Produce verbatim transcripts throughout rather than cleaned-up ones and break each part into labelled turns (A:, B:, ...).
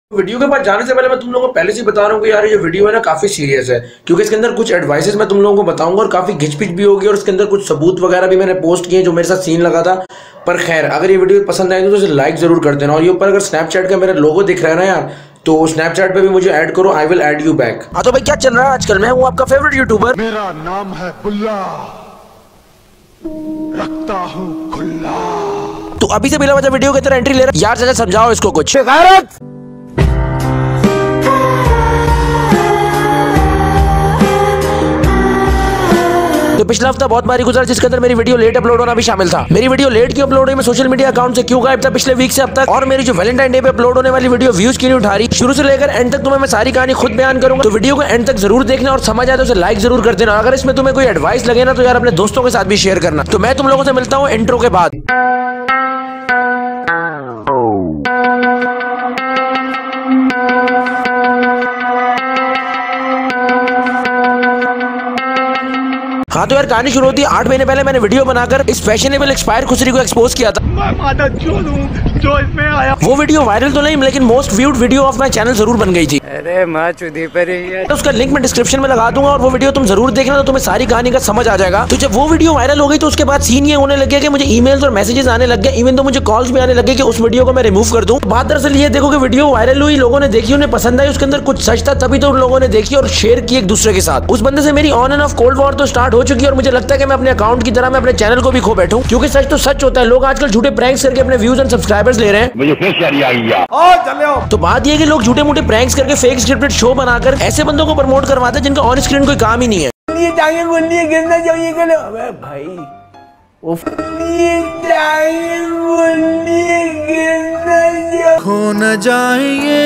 A: Video के पास जाने से पहले मैं तुम लोगों को पहले से बता रहा हूँ कि यार ये वीडियो है ना काफी सीरियस है, क्योंकि इसके अंदर कुछ एडवाइसेस मैं तुम लोगों को बताऊंगा और काफी घिचपिच भी होगी और इसके अंदर कुछ सबूत वगैरह भी मैंने पोस्ट किए जो मेरे साथ सीन लगा था। पर खैर, अगर ये वीडियो पसंद आएगी तो इसे लाइक जरूर कर देना। और ये ऊपर अगर स्नैपचैट का मेरा लोगो दिख रहा है ना यार, तो स्नैपचैट पे भी मुझे ऐड करो, I will add you back. हाँ तो भाई क्या चल रहा है आजकल? मैं हूँ आपका फेवरेट यूट्यूबर,
B: मेरा नाम है बुल्ला, रखता हूँ खुला।
A: तो अभी से बिना वजह वीडियो की तरह एंट्री ले रहा यार। चाचा समझाओ इसको कुछ। तो पिछला हफ्ता बहुत बारी गुजरा जिसके अंदर मेरी वीडियो लेट अपलोड होना भी शामिल था। मेरी वीडियो लेट क्यों अपलोड हुई, मैं सोशल मीडिया अकाउंट से क्यों गायब था पिछले वीक से अब तक, और मेरी जो वैलेंटाइन डे पे अपलोड होने वाली वीडियो व्यूज क्यों नहीं उठा रही, शुरू से लेकर एंड तक तुम्हें मैं सारी कहानी खुद बयान करूंगा। तो वीडियो को एंड तक जरूर देखना और समझ आए तो उसे लाइक जरूर कर देना। अगर इसमें तुम्हें कोई एडवाइस लगे ना तो यार अपने दोस्तों के साथ भी शेयर करना। तो मैं तुम लोगों से मिलता हूँ इंट्रो के बाद। हाँ तो यार कहानी शुरू होती है। आठ महीने पहले मैंने वीडियो बनाकर इस फैशनेबल एक्सपायर खुसरी को एक्सपोज किया था।
B: मैं माता क्यों दूं जो इसमें आया।
A: वो वीडियो वायरल तो नहीं लेकिन most viewed video of my channel जरूर बन गई थी।
C: अरे माँ चुदी पर ही है।
A: तो उसका लिंक मैं डिस्क्रिप्शन में लगा दूंगा और वो वीडियो तुम जरूर देखना, तो तुम्हें सारी कहानी का समझ आ जाएगा। तो जब वो वीडियो वायरल हो गई तो उसके बाद सीन ये होने लग गया कि मुझे ईमेल्स और मैसेजेस आने लग गए, इवन तो मुझे कॉल्स भी आने लगे कि उस वीडियो को मैं रिमूव कर दूं। बात दरअसल ये देखो कि वीडियो वायरल हुई, लोगों ने देखी, उन्हें पसंद आई, उसके अंदर कुछ सच था, तभी तो उन लोगों ने देखी और शेयर की एक दूसरे के साथ। उस बंदे से मेरी on and off cold war तो स्टार्ट हो चुकी है और मुझे लगता है कि मैं अपने अकाउंट की तरह मैं अपने चैनल को भी खो बैठूं, क्योंकि सच तो सच होता है। लोग आजकल झूठे प्रैंक्स करके अपने व्यूज एंड सब्सक्राइबर्स ले रहे हैं।
B: मुझे फिर शायरी आ गया।
A: तो बात ये है कि लोग झूठे मूठे प्रैंक्स करके फेक स्क्रिप्टेड शो बनाकर ऐसे बंदों को प्रमोट करवाते हैं जिनका ऑन स्क्रीन कोई काम ही नहीं है।
C: गिरना चाहिए भाई
D: खो न जाएंगे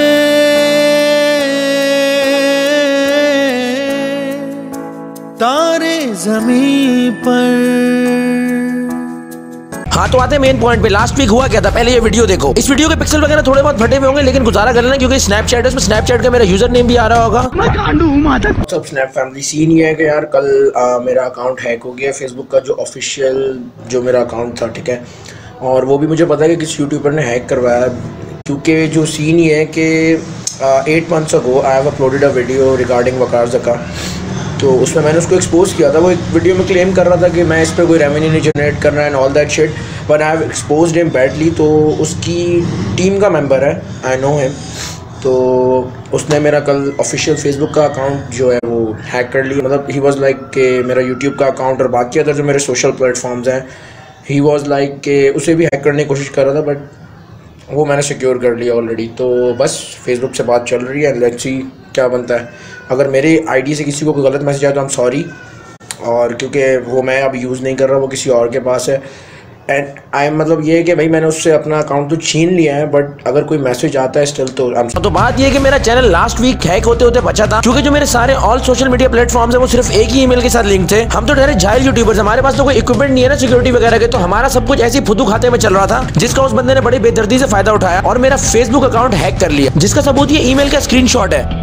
D: तारे ज़मीं पर।
A: हाँ तो आते हैं मेन पॉइंट पे। लास्ट वीक हुआ क्या था, पहले ये वीडियो देखो। इस वीडियो के पिक्सल वगैरह थोड़े बहुत फटे हुए होंगे लेकिन गुजारा कर लेना क्योंकि स्नैपचैट है, उसमें स्नैपचैट का मेरा यूजर नेम भी आ रहा होगा।
B: मैं कांडू हूं माता।
A: सब स्नैप फैमिली सीन ये है कि यार कल आ, मेरा अकाउंट हैक हो गया, फेसबुक का जो ऑफिशियल जो मेरा अकाउंट था, ठीक है। और वो भी मुझे पता है कि किस यूट्यूबर ने हैक करवाया, क्योंकि जो सीन ये है कि eight months ago I have uploaded a video regarding Waqar Zaka. तो उसमें मैंने उसको एक्सपोज किया था। वो एक वीडियो में क्लेम कर रहा था कि मैं इस पर कोई रेवेन्यू नहीं जनरेट करना है and all that shit, but I have exposed him badly. तो उसकी टीम का मेंबर है, आई नो हिम। तो उसने मेरा कल ऑफिशियल फेसबुक का अकाउंट जो है वो हैक कर लिया। मतलब ही वाज लाइक कि मेरा यूट्यूब का अकाउंट और बाकी अदर जो मेरे सोशल प्लेटफॉर्म्स हैं, ही वाज लाइक कि उसे भी हैक करने की कोशिश कर रहा था, बट वो मैंने सिक्योर कर लिया ऑलरेडी। तो बस फेसबुक से बात चल रही है, लेट्स सी क्या बनता है। अगर मेरी आईडी से किसी को कोई गलत मैसेज आया तो आई एम सॉरी, और क्योंकि वो मैं अब यूज़ नहीं कर रहा, वो किसी और के पास है। एंड आई मतलब ये है कि भाई मैंने उससे अपना अकाउंट तो छीन लिया है, बट अगर कोई मैसेज आता है स्टिल तो I'm... तो बात ये है कि मेरा चैनल लास्ट वीक हैक होते होते बचा था, क्योंकि जो मेरे सारे ऑल सोशल मीडिया प्लेटफॉर्म्स है वो सिर्फ एक ही ईमेल के साथ लिंक थे। हम तो ठहरे जाहिल यूट्यूबर्स, हमारे पास तो कोई इक्विपमेंट नहीं है ना सिक्योरिटी वगैरह के, तो हमारा सब कुछ ऐसी फुदू खाते में चल रहा था, जिसका उस बंदे ने बड़ी बेदर्दी से फायदा उठाया और मेरा फेसबुक अकाउंट हैक कर लिया, जिसका सबूत ये ईमेल का स्क्रीनशॉट है।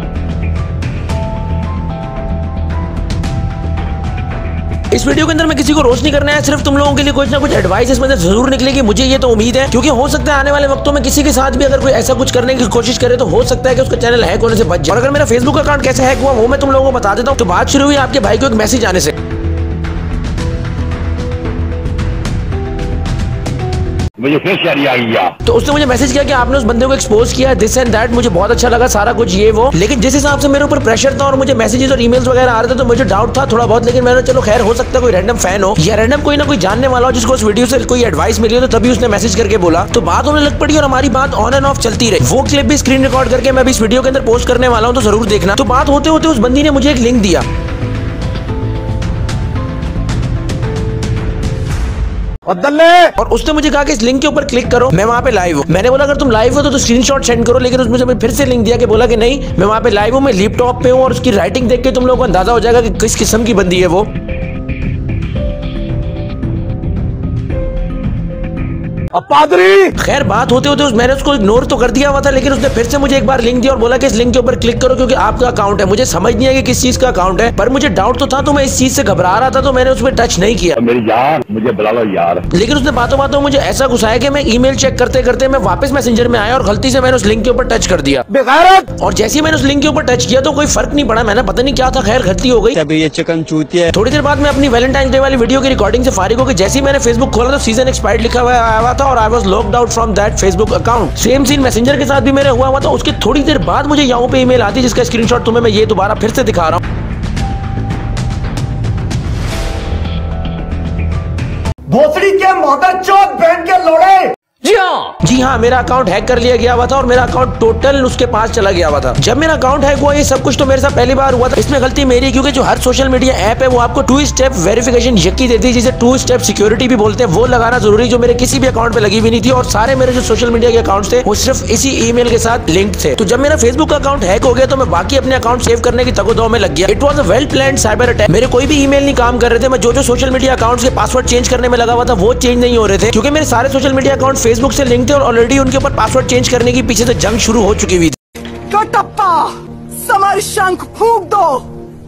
A: इस वीडियो के अंदर मैं किसी को रोस्ट नहीं करना है, सिर्फ तुम लोगों के लिए कुछ ना कुछ एडवाइस इसमें जरूर निकलेगी, मुझे ये तो उम्मीद है। क्योंकि हो सकता है आने वाले वक्तों में किसी के साथ भी अगर कोई ऐसा कुछ करने की कोशिश करे तो हो सकता है कि उसका चैनल हैक होने से बच जाए। और अगर मेरा फेसबुक अकाउंट कैसे हैक हुआ वो मैं तुम लोगों को बता देता हूँ। तो बात शुरू हुई आपके भाई को एक मैसेज आने से।
B: मुझे फिर शायरी आ गया।
A: तो उसने मुझे मैसेज किया कि आपने उस बंदे को एक्सपोज किया, दिस एंड दैट। मुझे बहुत अच्छा लगा सारा कुछ ये वो, लेकिन जिस हिसाब से मेरे ऊपर प्रेशर था और मुझे मैसेजेस और ईमेल्स वगैरह आ रहे थे तो मुझे डाउट था थोड़ा बहुत, लेकिन मैंने चलो खैर हो सकता है कोई रैंडम फैन हो या रैंडम कोई ना कोई जानने वाला हो जिसको उस वीडियो से कोई एडवाइस मिली हो, तो तभी उसने मैसेज करके बोला। तो बात होने लग पड़ी और हमारी बात ऑन एंड ऑफ चलती रही। वो क्लिप भी स्क्रीन रिकॉर्ड करके मैं भी इस वीडियो के अंदर पोस्ट करने वाला हूँ, तो जरूर देखना। तो बात होते होते उस बंदी ने मुझे एक लिंक दिया और उसने मुझे कहा कि इस लिंक के ऊपर क्लिक करो, मैं वहां पे लाइव हूँ। मैंने बोला अगर तुम लाइव हो तो, तो स्क्रीनशॉट सेंड करो, लेकिन उसमें से फिर से लिंक दिया कि बोला कि नहीं मैं वहां पे लाइव हूँ, मैं लैपटॉप पे हूँ और उसकी राइटिंग देख के तुम लोगों को अंदाजा हो जाएगा कि किस किस्म की बंदी है वो।
C: अब पादरी।
A: खैर बात होते होते मैंने उसको इग्नोर तो कर दिया हुआ था, लेकिन उसने फिर से मुझे एक बार लिंक दिया और बोला कि इस लिंक के ऊपर क्लिक करो क्योंकि आपका अकाउंट है। मुझे समझ नहीं आया कि किस चीज का अकाउंट है, पर मुझे डाउट तो था, तो मैं इस चीज से घबरा रहा था, तो मैंने उसमें टच नहीं किया।
B: मेरी यार मुझे बुला लो यार।
A: लेकिन उसने बातों बातों मुझे ऐसा घुसाया कि मैं ईमेल चेक करते करते मैं वापस मैसेंजर में आया और गलती से मैंने उस लिंक के ऊपर टच कर दिया।
C: बेगैरत।
A: और जैसे ही मैंने उस लिंक के ऊपर टच किया तो कोई फर्क नहीं पड़ा, मैंने पता नहीं क्या था, खैर गलती हो गई।
C: अभी ये चिकन चूतिया है।
A: थोड़ी देर बाद मैं अपनी वैलेंटाइन डे वाली वीडियो की रिकॉर्डिंग से फारिग होकर जैसे ही मैंने फेसबुक खोला तो सीजन एक्सपायर्ड लिखा हुआ आया हुआ था और I was locked out from that Facebook account. Same scene messenger के साथ भी मेरे हुआ हुआ था। उसके थोड़ी देर बाद मुझे यहाँ पे ईमेल आती जिसका स्क्रीनशॉट तुम्हें मैं ये दोबारा फिर से दिखा रहा हूँ।
C: भोसड़ी के मदर चौथ बहन के लोड़े।
A: जी हाँ जी हाँ मेरा अकाउंट हैक कर लिया गया हुआ था और मेरा अकाउंट टोटल उसके पास चला गया हुआ था। जब मेरा अकाउंट हैक हुआ ये सब कुछ तो मेरे साथ पहली बार हुआ था। इसमें गलती मेरी, क्योंकि जो हर सोशल मीडिया ऐप है वो आपको टू स्टेप वेरिफिकेशन यकी देती है, जिसे टू स्टेप सिक्योरिटी भी बोलते हैं, वो लगाना जरूरी, जो मेरे किसी भी अकाउंट पे लगी भी नहीं थी। और सारे मेरे जो सोशल मीडिया के अकाउंट थे वो सिर्फ इसी ईमेल के साथ लिंक थे। तो जब मेरा फेसबुक का अकाउंट हैक हो गया तो मैं बाकी अपने अकाउंट सेव करने की तगोदो में लग गया। It was a well planned cyber attack. मेरे कोई भी ईमेल नहीं काम कर रहे थे। मैं जो जो सोशल मीडिया अकाउंट के पासवर्ड चेंज करने में लगा हुआ था वो चेंज नहीं हो रहे थे, क्योंकि मेरे सारे सोशल मीडिया अकाउंट फेसबुक से लिंक थे और ऑलरेडी उनके ऊपर पासवर्ड चेंज करने की पीछे से जंग शुरू हो चुकी हुई थी।
C: कटप्पा समर शंख फूंक दो।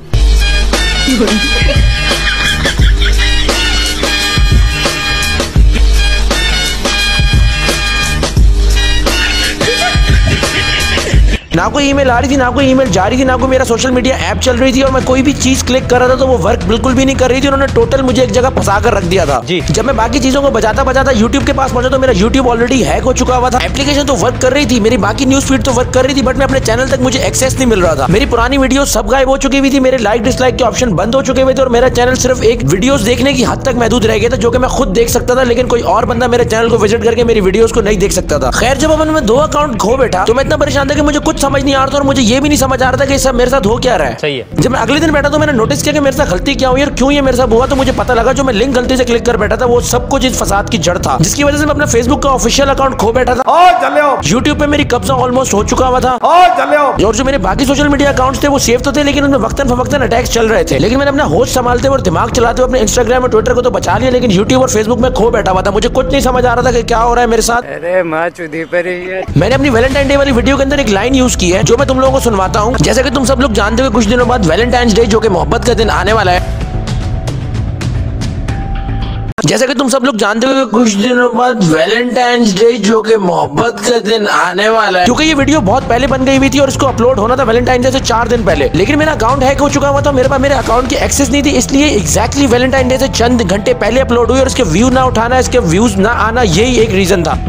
A: ना कोई ईमेल आ रही थी, ना कोई ईमेल जा रही थी, ना कोई मेरा सोशल मीडिया ऐप चल रही थी और मैं कोई भी चीज क्लिक कर रहा था तो वो वर्क बिल्कुल भी नहीं कर रही थी। उन्होंने टोटल मुझे एक जगह फंसा कर रख दिया था जी। जब मैं बाकी चीजों को बजाता बजाता यूट्यूब के पास पहुंचा तो मेरा यूट्यूब ऑलरेडी हैक हो चुका हुआ था। एप्लीकेशन तो वर्क कर रही थी, मेरी बाकी न्यूज फीड तो वर्क कर रही थी, बट मैं अपने चैनल तक मुझे एक्सेस नहीं मिल रहा था। मेरी पुरानी वीडियो सब गायब हो चुकी हुई थी, मेरे लाइक डिसलाइक के ऑप्शन बंद हो चुके हुए थे और मेरा चैनल सिर्फ एक वीडियोस देखने की हद तक महदूद रह गया था, जो कि मैं खुद देख सकता था, लेकिन कोई और बंदा मेरे चैनल को विजिट करके मेरी वीडियोस को नहीं देख सकता था। खैर जब अपन में दो अकाउंट खो बैठा तो मैं इतना परेशान था कि मुझे कुछ समझ नहीं आ रहा था और मुझे ये भी नहीं समझ आ रहा था कि सब मेरे साथ हो क्या रहा है। सही है। जब मैं अगले दिन बैठा तो मैंने नोटिस किया कि मेरे साथ गलती क्या हुई और क्यों ये मेरे साथ हुआ, तो मुझे पता लगा जो मैं लिंक गलती से क्लिक कर बैठा था वो सब कुछ इस फसाद की जड़ था, जिसकी वजह से मैं अपना फेसबुक का ऑफिशियल अकाउंट खो बैठा था। यूट्यूब पे मेरी कब्जा ऑलमोस्ट हो चुका हुआ था और जो मेरे बाकी सोशल मीडिया अकाउंट्स थे वो सेफ तो थे, लेकिन उनमें वक्तन फवक्तन अटैक्स चल रहे थे। लेकिन मैंने अपना होश संभालते हुए और दिमाग चलाते हुए अपने इंस्टाग्राम और ट्विटर को तो बचा लिया, लेकिन यूट्यूब और फेसबुक में खो बैठा हुआ था। मुझे कुछ नहीं समझ आ रहा था कि क्या हो रहा है मेरे साथ।
C: अरे माँ चुदी पर ही है।
A: मैंने अपनी वैलेंटाइन डे वाली वीडियो के अंदर एक लाइन यूज की है जो मैं तुम लोगों को सुनवाता हूँ। जैसा कि तुम सब लोग जानते हो कुछ दिनों बाद वैलेंटाइन डे जो कि मोहब्बत का दिन आने वाला है जैसा कि तुम सब लोग जानते हो कुछ दिनों बाद वैलेंटाइंस डे जो कि मोहब्बत का दिन आने वाला है। क्योंकि ये वीडियो बहुत पहले बन गई हुई थी और इसको अपलोड होना था वैलेंटाइन डे से चार दिन पहले, लेकिन मेरा अकाउंट हैक हो चुका हुआ था, मेरे पास मेरे अकाउंट की एक्सेस नहीं थी, इसलिए एग्जैक्टली वैलेंटाइन डे से चंद घंटे पहले अपलोड हुई और इसके व्यू ना उठाना, इसके व्यूज ना आना, यही एक रीजन था।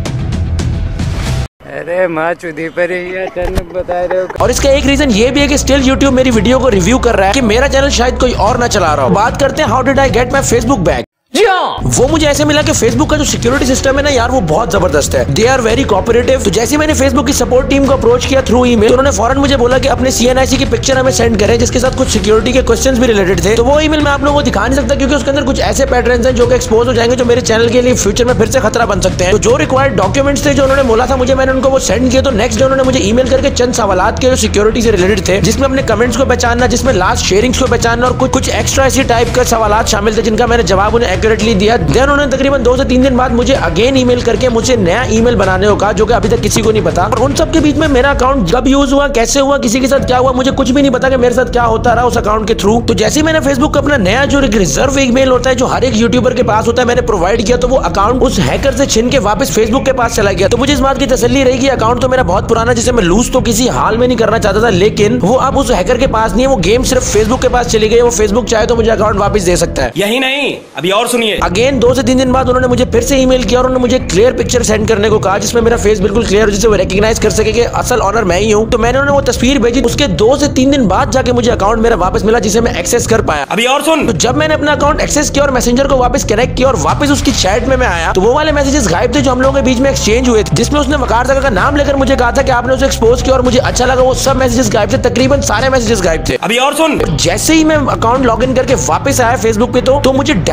C: अरे माँ चुदी पर ही है, बता रहे हो।
A: और इसका एक रीजन ये भी है कि स्टिल यूट्यूब मेरी वीडियो को रिव्यू कर रहा है कि मेरा चैनल शायद कोई और ना चला रहा हो। बात करते हैं how did I get my Facebook back. जी हाँ, वो मुझे ऐसे मिला कि फेसबुक का जो सिक्योरिटी सिस्टम है ना यार वो बहुत जबरदस्त है। They are very cooperative. तो जैसे मैंने फेसबुक की सपोर्ट टीम को अप्रोच किया थ्रू ईमेल, तो उन्होंने फौरन मुझे बोला कि अपने सीएनआईसी की पिक्चर हमें सेंड करें जिसके साथ कुछ सिक्योरिटी के क्वेश्चंस भी रिलेटेड थे। तो वो ईमेल मैं आप लोगों को दिखा नहीं सकता क्योंकि उसके अंदर कुछ ऐसे पैटर्न्स हैं जो कि एक्सपोज हो जाएंगे जो मेरे चैनल के लिए फ्यूचर में फिर से खतरा बन सकते हैं। तो जो रिक्वायर्ड डॉक्यूमेंट्स थे जो उन्होंने बोला था मुझे, मैंने उनको वो सेंड किया। तो नेक्स्ट डे उन्होंने मुझे ईमेल करके चंद सवालात के जो सिक्योरिटी से रिलेटेड थे, जिसमें अपने कमेंट्स को पहचानना, जिसमें लास्ट शेयरिंग्स को पहचानना और कुछ कुछ एक्स्ट्रा ऐसी टाइप के सवालात शामिल थे जिनका मैंने जवाब उन्हें एक्यूरेटली दिया। देन उन्होंने तकरीबन दो से तीन दिन बाद मुझे अगेन ईमेल करके मुझे नया ईमेल बनाने को कहा जो कि अभी तक किसी को नहीं पता। और उन सब के बीच में मेरा अकाउंट कब यूज हुआ, कैसे हुआ, किसी के साथ क्या हुआ, मुझे कुछ भी नहीं पता कि मेरे साथ क्या होता रहा उस अकाउंट के थ्रू। तो जैसे ही मैंने फेसबुक का अपना नया जो रिजर्व ईमेल होता है जो हर एक यूट्यूबर के पास होता है मैंने प्रोवाइड किया, तो वो अकाउंट उस हैकर से छिन के वापस फेसबुक के पास चला गया। तो मुझे इस बात की तसल्ली रही कि अकाउंट तो मेरा बहुत पुराना जिसे मैं लूज तो किसी हाल में नहीं करना चाहता था, लेकिन वो अब उस हैकर के पास नहीं है, वो गेम सिर्फ फेसबुक के पास चली गई। वो फेसबुक चाहे तो मुझे अकाउंट वापस दे सकता है।
E: यही नहीं, अभी और सुनिए।
A: अगेन दो से तीन दिन बाद उन्होंने मुझे फिर से ईमेल किया और उन्होंने मुझे क्लियर पिक्चर सेंड करने को कहा जिसमें मेरा फेस बिल्कुल क्लियर हो, जिसे वो रिकॉग्नाइज कर सके कि असल ऑनर मैं ही हूं। तो मैंने उन्हें वो तस्वीर भेजी। उसके दो से तीन दिन बाद जाके मुझे अकाउंट मेरा वापस मिला जिसे मैं एक्सेस कर पाया।
E: अभी और सुन।
A: तो जब मैंने अपना अकाउंट एक्सेस किया और मैसेंजर को वापस कनेक्ट किया और वापस उसकी चैट में मैं आया तो वो वाले मैसेजेस गायब थे जो हम लोगों के बीच में एक्सचेंज हुए थे, जिसमें उसने वकार ज़का का नाम लेकर मुझे कहा था कि आपने उसे एक्सपोज किया और मुझे अच्छा लगा। वो सब मैसेजेस गायब थे, तकरीबन सारे मैसेजेस गायब थे।
E: अभी और सुन।
A: जैसे ही मैं अकाउंट लॉग इन करके वापस आया फेसबुक पे तो, तो मुझे डायरेक्टली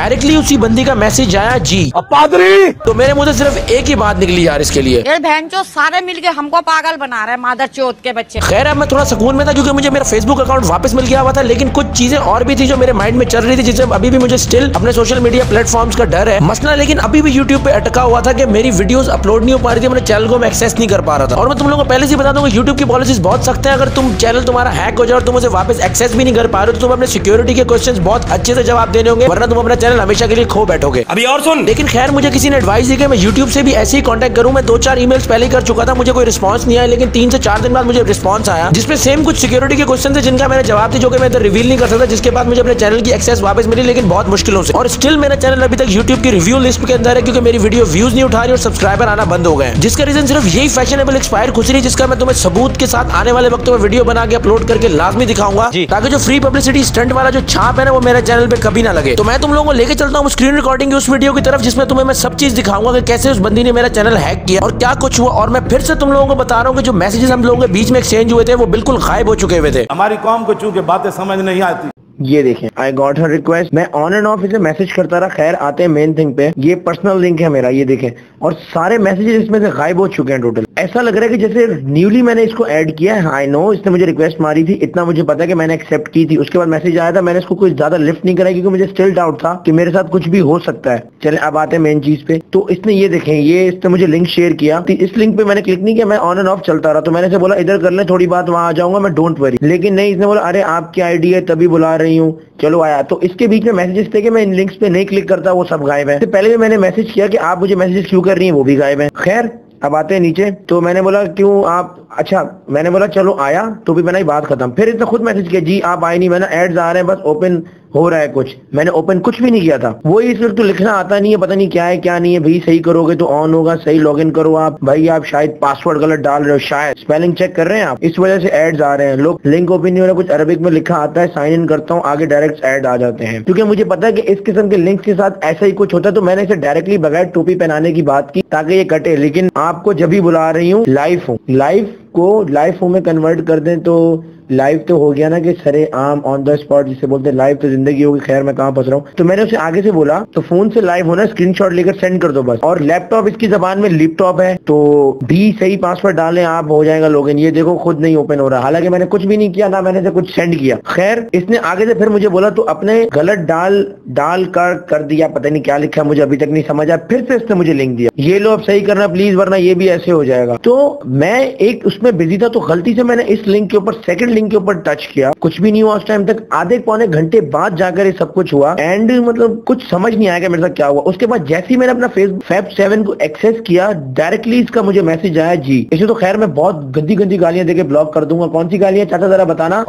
A: उसी बंदी का मैसेज आया जी
C: पादरी।
A: तो मेरे मुंह से सिर्फ एक ही बात निकली यार इसके लिए,
E: ये बहनचोद सारे मिलके हमको पागल बना रहे हैं, मादर चौथ के बच्चे।
A: खैर अब मैं थोड़ा सुकून में था क्योंकि मुझे मेरा फेसबुक अकाउंट वापस मिल गया हुआ था, लेकिन कुछ चीजें और भी थी जो मेरे माइंड में चल रही थी, जिससे अभी भी मुझे स्टिल अपने सोशल मीडिया प्लेटफॉर्म्स का डर है। मसला लेकिन अभी भी यूट्यूब पे अटका हुआ था कि मेरी वीडियोस अपलोड नहीं हो पा रही थी, अपने चैनल को मैं एक्सेस नहीं कर पा रहा था। और मैं तुम लोगों को पहले से बता दूं कि यूट्यूब की पॉलिसीज बहुत सख्त है। अगर तुम चैनल तुम्हारा हैक हो जाए और तुम उसे वापस एक्सेस भी नहीं कर पा रहे हो तो तुम अपने सिक्योरिटी के क्वेश्चंस बहुत अच्छे से जवाब देने होंगे, वरना तुम अपना चैनल हमेशा के लिए खो बैठोगे।
C: अभी और सुन।
A: लेकिन खैर मुझे किसी ने एडवाइस दी कि मैं यूट्यूब से भी ऐसे ही कांटेक्ट करूं। मैं दो चार ईमेल्स पहले ही कर चुका था, मुझे कोई रिस्पांस नहीं आया, लेकिन तीन से चार दिन बाद मुझे रिस्पांस आया जिसमें सेम कुछ सिक्योरिटी के क्वेश्चन थे जिनका मैंने जवाब दी, जो कि मैं इधर रिवील नहीं कर सकता, जिसके बाद मुझे अपने चैनल की एक्सेस वापस मिली, लेकिन बहुत मुश्किलों से। और स्टिल मेरा चैनल अभी तक यूट्यूब की रिव्यू लिस्ट के अंदर है क्योंकि मेरी वीडियो व्यूज नहीं उठा रही और सब्सक्राइबर आना बंद हो गए, जिसका रीजन सिर्फ यही फैशनेबल एक्सपायर खुश रही, जिसका मैं तुम्हें सबूत के साथ आने वाले वक्त में वीडियो बना के अपलोड करके लाजमी दिखाऊंगा, ताकि जो फ्री पब्लिसिटी स्टंट वाला जो छाप है ना वो मेरे चैनल पे कभी ना लगे। तो मैं तुम लोगों को लेके चलता हूँ स्क्रीन रिकॉर्डिंग की उस वीडियो की तरफ जिसमें तुम्हें मैं सब चीज दिखाऊंगा कि कैसे उस बंदी ने मेरा चैनल हैक किया और क्या कुछ हुआ। और मैं फिर से तुम लोगों को बता रहा हूँ कि जो मैसेजेस हम लोगों के बीच में एक्सचेंज हुए थे वो बिल्कुल गायब हो चुके हुए थे।
C: हमारी कौम को चूंकि बातें समझ नहीं आती।
F: ये देखें, आई गॉट हर रिक्वेस्ट। मैं ऑन एंड ऑफ इसे मैसेज करता रहा। खैर आते हैं मेन थिंग पे। ये पर्सनल लिंक है मेरा, ये देखें, और सारे मैसेजेस इसमें से गायब हो चुके हैं टोटल। ऐसा लग रहा है कि जैसे न्यूली मैंने इसको ऐड किया है। आई नो इसने मुझे रिक्वेस्ट मारी थी, इतना मुझे पता है कि मैंने एक्सेप्ट की थी। उसके बाद मैसेज आया था, मैंने इसको कुछ ज्यादा लिफ्ट नहीं करा क्योंकि मुझे स्टिल डाउट था कि मेरे साथ कुछ भी हो सकता है। चले अब आते हैं मेन चीज पे। तो इसने ये देखें, ये इसने मुझे लिंक शेयर किया, इस लिंक पे मैंने क्लिक नहीं किया, मैं ऑन एंड ऑफ चलता रहा। तो मैंने इसे बोला इधर कर ले, थोड़ी बात वहां आ जाऊंगा मैं, डोंट वरी। लेकिन नहीं, इसने बोला अरे आपकी आईडी है तभी बुला रही हूँ, चलो आया। तो इसके बीच में मैसेजेस थे कि मैं इन लिंक्स पे नहीं क्लिक करता, वो सब गायब है। तो पहले भी मैंने मैसेज किया कि आप मुझे मैसेजेस क्यों कर रही हैं, वो भी गायब है। खैर अब आते हैं नीचे। तो मैंने बोला क्यों आप, अच्छा मैंने बोला चलो आया, तो भी मैंने बात खत्म। फिर इसने खुद मैसेज किया जी आप आए नहीं, मैंने एड्स आ रहे हैं, बस ओपन हो रहा है कुछ। मैंने ओपन कुछ भी नहीं किया था। वही इस वक्त तो लिखना आता नहीं है, पता नहीं क्या है क्या नहीं है। भाई सही करोगे तो ऑन होगा, सही लॉगिन करो आप। भाई आप शायद पासवर्ड गलत डाल रहे हो, शायद स्पेलिंग चेक कर रहे हैं आप, इस वजह से एड्स आ रहे हैं। लोग लिंक ओपन नहीं हो रहा, कुछ अरबिक में लिखा आता है, साइन इन करता हूँ, आगे डायरेक्ट एड आ जाते हैं। क्योंकि मुझे पता है कि इस किस्म के लिंक के साथ ऐसा ही कुछ होता है, तो मैंने इसे डायरेक्टली बगैर टोपी पहनाने की बात की ताकि ये कटे। लेकिन आपको जब भी बुला रही हूँ लाइव हूँ, लाइव को लाइव हूँ में कन्वर्ट कर दें तो लाइव तो हो गया ना कि सरे आम ऑन द स्पॉट जिसे बोलते हैं, लाइव तो जिंदगी होगी। खैर मैं कहाँ फंस रहा हूँ। तो मैंने उसे आगे से बोला तो फोन से लाइव होना, स्क्रीनशॉट लेकर सेंड कर दो बस। और लैपटॉप इसकी जबान में लैपटॉप है, तो भी सही पासवर्ड डालें आप, हो जाएगा लॉगिन। ये देखो खुद नहीं ओपन हो रहा, हालांकि मैंने कुछ भी नहीं किया, ना मैंने से कुछ सेंड किया। खैर इसने आगे से फिर मुझे बोला तो अपने गलत डाल डाल कर कर दिया, पता नहीं क्या लिखा, मुझे अभी तक नहीं समझ आया। फिर से इसने मुझे लिंक दिया, ये लो अब सही करना प्लीज, वरना ये भी ऐसे हो जाएगा। तो मैं एक उसमें बिजी था, तो गलती से मैंने इस लिंक के ऊपर, सेकंड लिंक के ऊपर टच किया। कुछ भी नहीं हुआ उस टाइम तक। आधे पौने घंटे बाद जाकर ये सब कुछ हुआ एंड मतलब कुछ समझ नहीं आया कि मेरे साथ क्या हुआ। उसके बाद जैसे ही मैंने अपना फेसबुक फैब सेवन को एक्सेस किया, डायरेक्टली इसका मुझे मैसेज आया जी। इसे तो खैर मैं बहुत गंदी गंदी गालियां देके ब्लॉक कर दूंगा। कौन सी गालियां चाचा जरा बताना।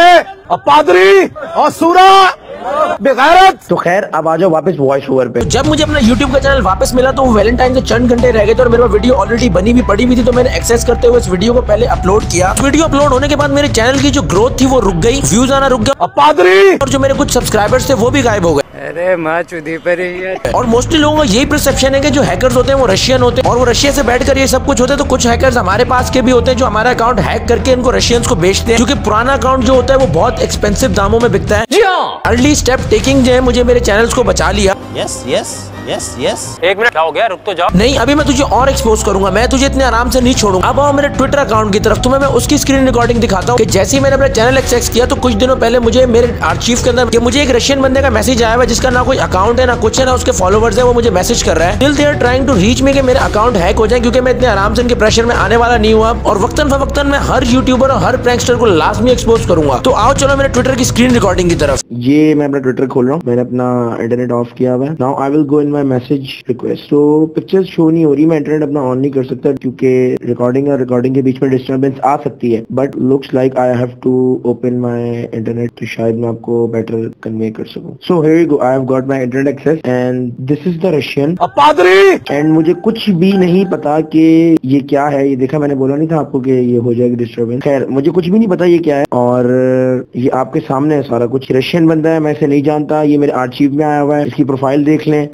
C: पादरी और सूरा बेगैरत।
F: तो खैर अब आ जाओ वापस वॉइस ओवर पे।
A: जब मुझे अपना यूट्यूब का चैनल वापस मिला तो वैलेंटाइन से चंद घंटे रह गए थे और मेरे पास वीडियो ऑलरेडी बनी हुई पड़ी हुई थी, तो मैंने एक्सेस करते हुए इस वीडियो को पहले अपलोड किया। वीडियो अपलोड होने के बाद मेरे चैनल की जो ग्रोथ थी वो रुक गई, व्यूज आना रुक गया
C: पादरी,
A: और जो मेरे कुछ सब्सक्राइबर्स थे वो भी गायब हो गए।
G: अरे माँ चुदी पर ही।
A: और मोस्टली लोगों का यही परसेप्शन है कि जो हैकर्स होते हैं वो रशियन होते हैं और वो रशिया से बैठकर ये सब कुछ होते हैं। तो कुछ हैकर्स हमारे पास के भी होते हैं जो हमारा अकाउंट हैक करके इनको रशियंस को बेचते हैं, क्योंकि पुराना अकाउंट जो होता है वो बहुत एक्सपेंसिव दामों में बिकता है। अर्ली स्टेप टेकिंग जो है मुझे मेरे चैनल्स को बचा लिया।
G: यस यस यस यस एक मिनट, क्या हो गया, रुक तो जाओ।
A: नहीं अभी मैं तुझे और एक्सपोज करूंगा, मैं तुझे इतने आराम से नहीं छोड़ूंगा। अब आओ मेरे ट्विटर अकाउंट की तरफ। तुम्हें मैं उसकी स्क्रीन रिकॉर्डिंग दिखाता हूँ कि जैसे ही मैंने अपना चैनल एक्सेस किया तो कुछ दिनों पहले मुझे मेरे आर्चीव के अंदर कि मुझे एक रशियन बंदे का मैसेज आया हुआ जिसका ना कोई अकाउंट है ना कुछ है, ना उसके फॉलोवर्स है। वो मुझे मैसेज कर रहा है till they are trying to reach me, कि मेरा अकाउंट हैक हो जाए, क्योंकि मैं इतने आराम से इनके प्रेशर में आने वाला नहीं हुआ। और वक्तन फवक्तन मैं हर यूट्यूबर और हर प्रैंकस्टर को लाजमी एक्सपोज करूंगा। तो आओ चलो मेरे ट्विटर की स्क्रीन रिकॉर्डिंग की तरफ।
F: ये मैं अपना ट्विटर खोल रहा हूँ, मैंने अपना इंटरनेट ऑफ किया हुआ है। Now I will go in my message request. तो पिक्चर्स शो नहीं हो रही, मैं इंटरनेट अपना ऑन नहीं कर सकता क्योंकि रिकॉर्डिंग और रिकॉर्डिंग के बीच में डिस्टर्बेंस आ सकती है। But looks like I have to open my internet, तो शायद मैं आपको बेटर कन्वे कर सकूं। So here you go, I have got my internet access and this is the Russian
C: पादरी।
F: एंड मुझे कुछ भी नहीं पता कि ये क्या है। ये देखा, मैंने बोला नहीं था आपको कि ये हो जाएगी डिस्टर्बेंस। खैर मुझे कुछ भी नहीं पता ये क्या है, और ये आपके सामने है सारा कुछ। रशियन अननोन बंदा है, मैं इसे नहीं जानता, ये मेरे आर्शीव में आया हुआ है, इसकी प्रोफाइल देख लें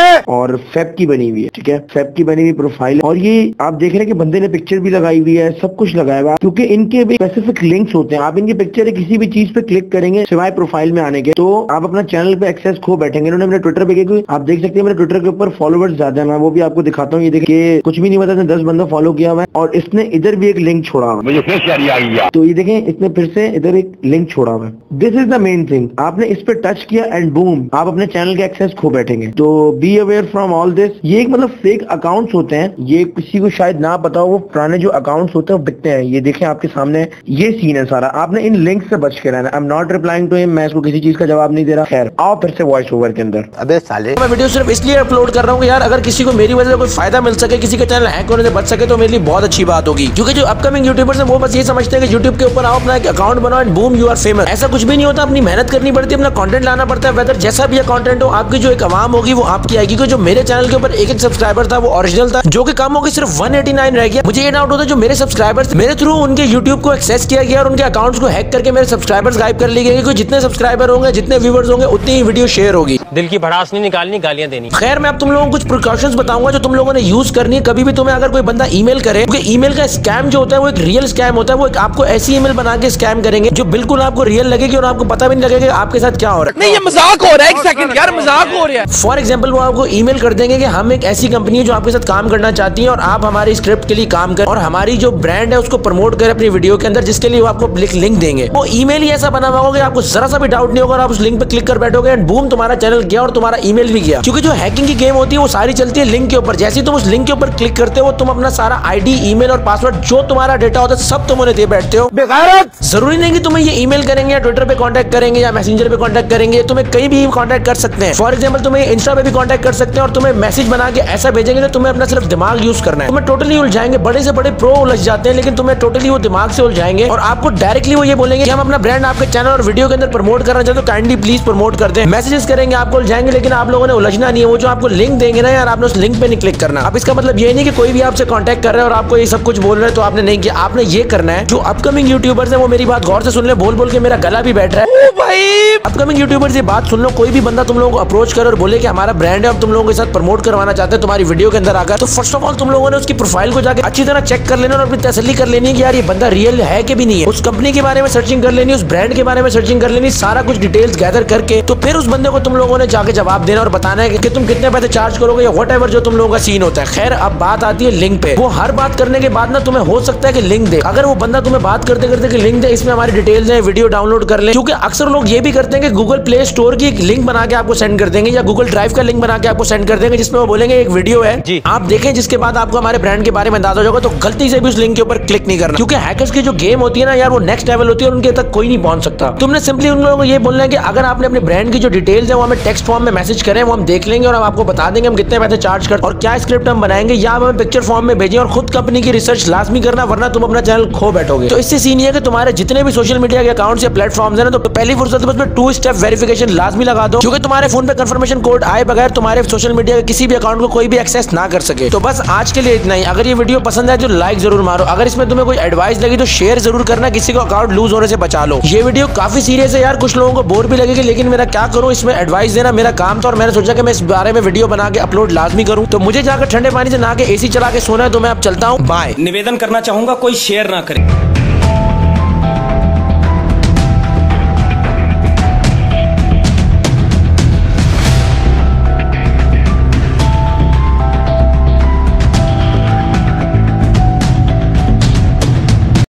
F: और फेब की बनी हुई है, ठीक है, फेब की बनी हुई प्रोफाइल। और ये आप देख रहे हैं कि बंदे ने पिक्चर भी लगाई हुई है, सब कुछ लगाया हुआ है, क्योंकि इनके भी स्पेसिफिक लिंक्स होते हैं। आप इनकी पिक्चर है किसी भी चीज पे क्लिक करेंगे सिवाय प्रोफाइल में आने के, तो आप अपना चैनल पे एक्सेस खो बैठेंगे। इन्होंने मेरे ट्विटर पे किया, आप देख सकते हैं मेरे ट्विटर के ऊपर फॉलोवर्स ज्यादा है, मैं वो भी आपको दिखाता हूँ। ये देखिए कुछ भी नहीं पता, दस बंदा फॉलो किया हुआ है और इसने इधर भी एक लिंक छोड़ा हुआ है,
B: मुझे फिर शर्म आ गई।
F: तो ये देखें इसने फिर से इधर एक लिंक छोड़ा हुआ है। This is the main thing, आपने इस पे टच किया एंड बूम आप अपने चैनल के एक्सेस खो बैठेंगे। तो be aware from all this. ये एक मतलब फेक अकाउंट्स होते हैं, ये किसी को शायद ना पता हो, वो पुराने जो अकाउंट्स होते हैं वो बिकते हैं। ये देखें आपके सामने ये सीन है सारा, आपने इन लिंक से बच के रहना। I am not replying to him, मैं इसको किसी चीज का जवाब नहीं दे रहा। खैर आओ फिर से वॉइस ओवर के अंदर।
G: अबे साले,
A: मैं वीडियो सिर्फ इसलिए अपलोड कर रहा हूँ यार, अगर किसी को मेरी वजह से कोई फायदा मिल सके, किसी का चैनल हैक होने से बच सके, तो मेरे लिए बहुत अच्छी बात होगी। क्योंकि जो अपकमिंग यूट्यूबर्स हैं वो बस ये समझते हैं कि यूट्यूब के ऊपर आओ, अपना एक अकाउंट बनाओ and boom you are famous. ऐसा कुछ भी नहीं होता, अपनी मेहनत करनी पड़ती है, अपना कंटेंट लाना पड़ता है। वेदर जैसा भी कंटेंट हो, आपकी जो एक आवाम होगी वो आपकी आएगी। क्योंकि जो मेरे चैनल के ऊपर एक एक सब्सक्राइबर था वो ओरिजिनल था, जो कि कम होगी सिर्फ वन एटी नाइन रह गया। मुझे ये डाउट होता है जो मेरे सब्सक्राइबर्स मेरे थ्रू उनके यूट्यूब को एक्सेस किया गया और उनके अकाउंट्स को हैक करके मेरे सब्सक्राइबर्स गायब कर लिए गए। क्योंकि जितने सब्सक्राइबर होंगे, जितने व्यूअर्स होंगे, उतनी ही वीडियो शेयर होगी।
G: दिल की भड़ास नहीं निकालनी, गालियां देनी।
A: खैर मैं अब तुम लोगों को कुछ प्रिकॉशंस बताऊंगा जो तुम लोगों ने यूज करनी है। कभी भी तुम्हें अगर कोई बंदा ईमेल करे, क्योंकि ईमेल का स्कैम जो होता है वो एक रियल स्कैम होता है। वो एक आपको ऐसी ईमेल बना के स्कैम करेंगे जो बिल्कुल आपको रियल लगेगी और आपको पता भी नहीं लगेगा आपके साथ क्या हो रहा है।
C: नहीं ये मजाक हो रहा है, एक सेकंड यार मजाक हो रहा है।
A: फॉर एग्जाम्पल वो आपको ईमेल कर देंगे कि हम एक ऐसी कंपनी है जो आपके साथ काम करना चाहती है और आप हमारी स्क्रिप्ट के लिए काम करें और हमारी जो ब्रांड है उसको प्रमोट करें अपनी वीडियो के अंदर, जिसके लिए वो आपको लिंक देंगे। वो ईमेल ही ऐसा बना हुआ होगा आपको जरा सा भी डाउट नहीं होगा और आप उस लिंक पे क्लिक कर बैठोगे एंड बूम तुम्हारा चैनल गया और तुम्हारा ईमेल भी गया। क्योंकि जो हैकिंग की गेम होती है वो सारी चलती है लिंक के ऊपर। जैसे ही तुम उस लिंक के ऊपर क्लिक करते हो, तुम अपना सारा आईडी, ईमेल और पासवर्ड जो तुम्हारा डेटा होता है सब तुम उन्हें दे बैठते हो। बेगैरत! जरूरी नहीं कि तुम्हें ये ईमेल करेंगे या ट्विटर पे कांटेक्ट करेंगे या मैसेंजर पे कांटेक्ट करेंगे, तुम्हें कहीं भी कांटेक्ट कर सकते हैं। फॉर एग्जांपल तुम्हें इंस्टा पे भी कांटेक्ट कर सकते हैं और तुम्हें मैसेज बना के ऐसा भेजेंगे तो तुम्हें अपना सिर्फ दिमाग यूज करना है। तुम्हें टोटली उलझाएंगे, बड़े से बड़े प्रो उलझ जाते हैं लेकिन तुम्हें टोटली वो दिमाग से उलझाएंगे और आपको डायरेक्टली वो ये बोलेंगे कि हम अपना ब्रांड आपके चैनल और वीडियो के अंदर प्रमोट करना चाहते हो, काइंडली प्लीज प्रमोट कर दें। मैसेजेस करेंगे, आपको उलझाएंगे, लेकिन आप लोगों ने उलझना नहीं है। वो जो आपको लिंक देंगे ना यार, आपने उस लिंक पे नहीं क्लिक करना। अब इसका मतलब ये नहीं कि कोई भी आपसे कांटेक्ट कर रहा है और आपको ये सब कुछ बोल रहे हैं तो आपने नहीं किया। आपने ये करना है, जो अपकमिंग यूट्यूबर्स है वो मेरी बात गौर से सुन ले, बोल बोल के मेरा गला भी बैठ रहा है। ओ भाई अपकमिंग यूट्यूबर्स ये बात सुन लो, कोई भी बंदा तुम लोगों को अप्रोच करे और बोले कि हमारा ब्रांड है, अब तुम लोगों के साथ प्रमोट करवाना चाहते हैं तुम्हारी वीडियो के अंदर आकर, तो फर्स्ट ऑफ ऑल तुम लोगों ने उसकी प्रोफाइल को जाकर अच्छी तरह चेक कर लेना और अपनी तसल्ली कर लेनी कि यार ये बंदा रियल है कि भी नहीं है। उस कंपनी के बारे में सर्चिंग कर लेनी, उस ब्रांड के बारे में सर्चिंग कर लेनी, सारा कुछ डिटेल्स गैदर करके तो फिर उस बंदे को तुम लोगों ने जाके जवाब देना और बताना है कि तुम कितने पैसे चार्ज करोगे या वट एवर जो तुम लोगों का सीन होता है। खैर अब बात आती है लिंक पे। वो हर बात करने के बाद ना तुम्हें हो सकता है कि लिंक दे। अगर वो बंदा तुम्हें बात करते करते कि लिंक दे, इसमें हमारी डिटेल्स है, वीडियो डाउनलोड कर ले। क्योंकि अक्सर लोग ये भी करते हैं कि गूगल प्ले स्टोर की एक लिंक बना के आपको सेंड कर देंगे या गूगल ड्राइव का लिंक बना के आपको सेंड कर देंगे, जिसमें वो बोलेंगे एक वीडियो है जी, आप देखें, जिसके बाद आपको हमारे ब्रांड के बारे में अंदाजा होगा। तो गलती से भी उस लिंक के ऊपर क्लिक नहीं करना, क्योंकि हैकर्स की जो गेम होती है ना यार, वो नेक्स्ट लेवल होती है और उनके तक कोई नहीं पहुंच सकता। तुमने सिंपली उन लोगों को ये बोलना है कि अगर आपने अपने ब्रांड की जो डिटेल्स है वो हमें टेक्स्ट फॉर्म में मैसेज करें, वो हम देख लेंगे और हम आपको बता देंगे हम कितने पैसे चार्ज कर और क्या स्क्रिप्ट हम बनाएंगे, या हमें पिक्चर फॉर्म में भेजें। और खुद कंपनी की रिसर्च लाजमी करना, वरना तुम अपना चैनल खो बैठोगे। तो इससे सीन ये है कि तुम्हारे जितने भी सोशल मीडिया के अकाउंट्स या प्लेटफॉर्म्स हैं ना, तो पहली फुर्सत में उसमें टू स्टेप वेरिफिकेशन लाजमी लगा दो, क्योंकि तुम्हारे फोन पे कंफर्मेशन कोड आए बगैर तुम्हारे सोशल मीडिया के किसी भी अकाउंट को कोई भी एक्सेस ना कर सके। तो बस आज के लिए इतना ही। अगर ये वीडियो पसंद आए तो लाइक जरूर मारो। अगर इसमें तुम्हें कोई एडवाइस लगी तो शेयर जरूर करना, किसी को अकाउंट लूज होने से बचा लो। ये वीडियो काफी सीरियस है यार, कुछ लोगों को बोर भी लगेगी, लेकिन मेरा क्या करूं, इसमें एडवाइस देना मेरा काम था और मैंने सोचा कि मैं इस बारे में वीडियो बना के अपलोड लाजमी करूं। तो मुझे जाकर ठंडे पानी से नहा के एसी चला के सोना है, तो मैं अब चलता हूं। बाय।
H: निवेदन करना चाहूंगा कोई शेयर ना करे।